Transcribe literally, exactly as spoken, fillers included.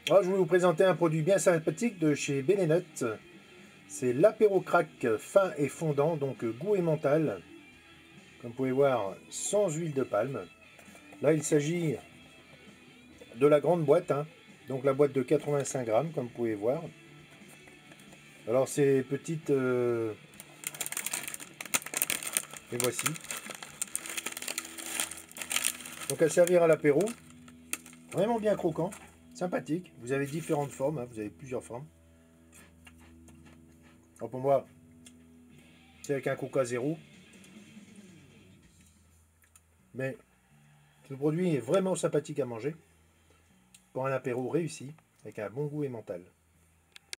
Alors, je vais vous présenter un produit bien sympathique de chez Belenot. C'est l'apéro crack fin et fondant, donc goût et mental. Comme vous pouvez voir, sans huile de palme. Là, il s'agit de la grande boîte, hein. Donc la boîte de quatre-vingt-cinq grammes, comme vous pouvez voir. Alors, ces petites... Euh... Les voici. Donc à servir à l'apéro. Vraiment bien croquant, sympathique. Vous avez différentes formes, hein. Vous avez plusieurs formes. Alors pour moi, c'est avec un coca zéro. Mais ce produit est vraiment sympathique à manger pour un apéro réussi avec un bon goût et mental.